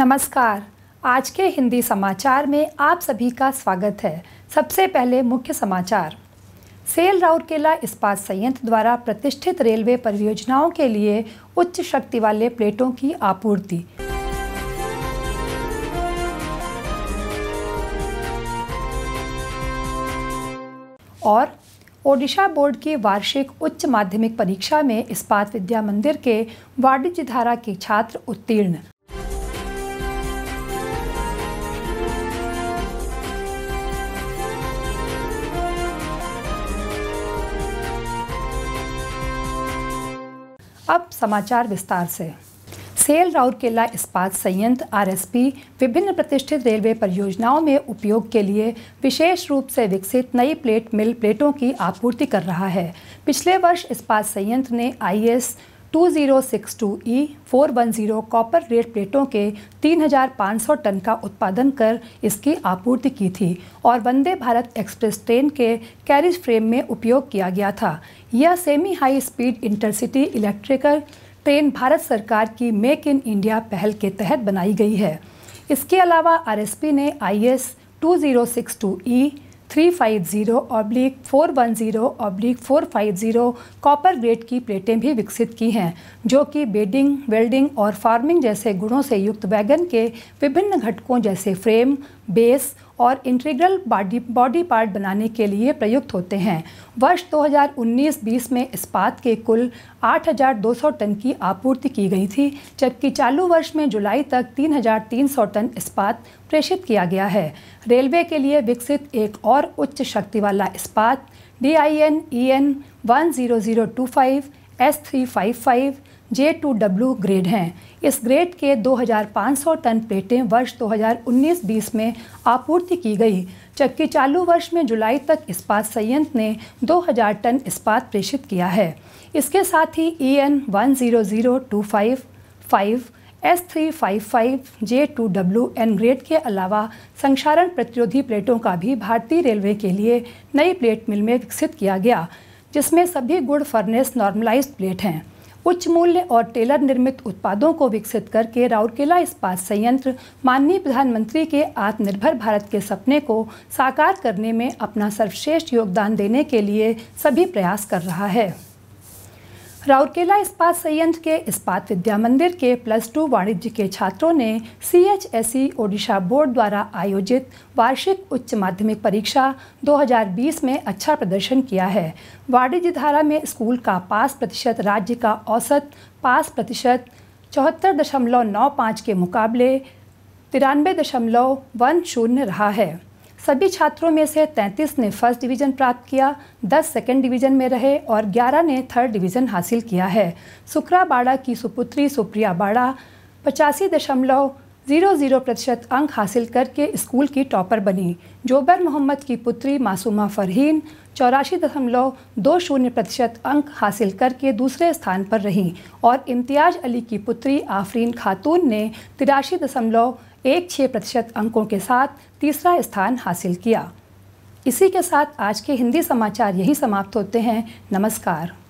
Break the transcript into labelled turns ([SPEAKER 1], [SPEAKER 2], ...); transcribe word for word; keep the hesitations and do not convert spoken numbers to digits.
[SPEAKER 1] नमस्कार। आज के हिंदी समाचार में आप सभी का स्वागत है। सबसे पहले मुख्य समाचार। सेल राउरकेला इस्पात संयंत्र द्वारा प्रतिष्ठित रेलवे परियोजनाओं के लिए उच्च शक्ति वाले प्लेटों की आपूर्ति। और ओडिशा बोर्ड की वार्षिक उच्च माध्यमिक परीक्षा में इस्पात विद्या मंदिर के वाणिज्यधारा के छात्र उत्तीर्ण। अब समाचार विस्तार से। सेल राउरकेला इस्पात संयंत्र आरएसपी विभिन्न प्रतिष्ठित रेलवे परियोजनाओं में उपयोग के लिए विशेष रूप से विकसित नई प्लेट मिल प्लेटों की आपूर्ति कर रहा है। पिछले वर्ष इस्पात संयंत्र ने IS two zero six two E four one zero copper grade प्लेटों के तीन हज़ार पाँच सौ टन का उत्पादन कर इसकी आपूर्ति की थी और वंदे भारत एक्सप्रेस ट्रेन के कैरिज फ्रेम में उपयोग किया गया था। यह semi high speed intercity electrical train Bharat सरकार की मेक इन इंडिया पहल के तहत बनाई गई है। इसके अलावा आरएसपी ने IS two zero six two E three five zero oblique four one zero oblique four five zero copper grade की प्लेटें भी विकसित की हैं, जो कि बेडिंग, वेल्डिंग और फार्मिंग जैसे गुणों से युक्त वैगन के विभिन्न घटकों जैसे फ्रेम, बेस और इंटीग्रल बॉडी बॉडी पार्ट बनाने के लिए प्रयुक्त होते हैं। वर्ष दो हज़ार उन्नीस बीस में इस्पात के कुल आठ हज़ार दो सौ टन की आपूर्ति की गई थी, जबकि चालू वर्ष में जुलाई तक तीन हज़ार तीन सौ टन इस्पात प्रेषित किया गया है। रेलवे के लिए विकसित एक और उच्च शक्ति वाला इस्पात D I N E N one zero zero two five S three five five J two W grade हैं। इस ग्रेड के दो हज़ार पाँच सौ टन प्लेटें वर्ष दो हज़ार उन्नीस बीस में आपूर्ति की गई, जबकि चालू वर्ष में जुलाई तक इस्पात संयंत्र ने दो हज़ार टन इस्पात प्रेषित किया है। इसके साथ ही E N one zero zero two five five S three five five J two W N grade के अलावा संक्षारण प्रतिरोधी प्लेटों का भी भारतीय रेलवे के लिए नई प्लेट मिल में विकसित किया गया, जिसमें सभी गुण फर्नेस नॉर्मलाइज्ड प्लेट हैं। उच्च मूल्य और टेलर निर्मित उत्पादों को विकसित करके राउरकेला इस्पात संयंत्र माननीय प्रधानमंत्री के आत्मनिर्भर भारत के सपने को साकार करने में अपना सर्वश्रेष्ठ योगदान देने के लिए सभी प्रयास कर रहा है। राउरकेला इस्पात संयंत्र के इस्पात विद्या मंदिर के प्लस टू वाणिज्य के छात्रों ने C H S E Odisha board द्वारा आयोजित वार्षिक उच्च माध्यमिक परीक्षा दो हज़ार बीस में अच्छा प्रदर्शन किया है। वाणिज्य धारा में स्कूल का पास प्रतिशत राज्य का औसत पास प्रतिशत चौहत्तर दशमलव नौ पाँच के मुकाबले तिरानवे दशमलव वन शून्य रहा है। सभी छात्रों में से तैंतीस ने फर्स्ट डिवीज़न प्राप्त किया, दस सेकेंड डिवीज़न में रहे और ग्यारह ने थर्ड डिवीज़न हासिल किया है। सुकरा बाड़ा की सुपुत्री सुप्रिया बाड़ा पचासी दशमलव ज़ीरो ज़ीरो प्रतिशत अंक हासिल करके स्कूल की टॉपर बनी। जोबर मोहम्मद की पुत्री मासूमा फरहीन चौरासी दशमलव दो शून्य प्रतिशत अंक हासिल करके दूसरे स्थान पर रहीं और इम्तियाज़ अली की पुत्री आफरीन खातून ने तिरासी दशमलव एक छः प्रतिशत अंकों के साथ तीसरा स्थान हासिल किया। इसी के साथ आज के हिंदी समाचार यहीं समाप्त होते हैं। नमस्कार।